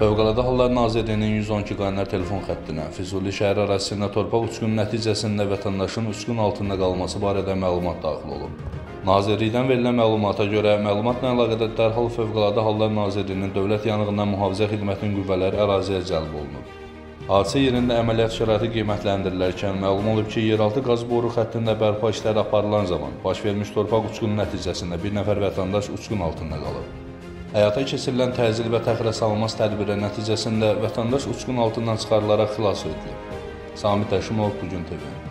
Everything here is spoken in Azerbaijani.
Fövqəladə Hallar Nazirliyinin 112 qaynar telefon xəttinə Füzuli şəhəri ərazisində torpaq uçqunu nəticəsində vətəndaşın uçqun altında qalması barədə məlumat daxil olub. Nazirlikdən verilən məlumata görə, məlumatla əlaqədar dərhal Fövqəladə Hallar Nazirliyinin Dövlət Yanğından Mühafizə Xidmətinin qüvvələri əraziyə cəlb olunub. Hadisə yerində əməliyyat şəraiti qiymətləndirilərkən məlum olub ki, yeraltı qaz boru xəttində bərpa işləri aparılan zaman baş vermiş torpaq uçqunu nəticəsində bir nəfər vətəndaş uçqun altında qalıb. Həyata keçirilən təzyiq və təxirəsalınmaz tədbirlər nəticəsində vətəndaş uçqun altından çıxarılaraq xilas edilib. Samit Əşimov, Bugün TV.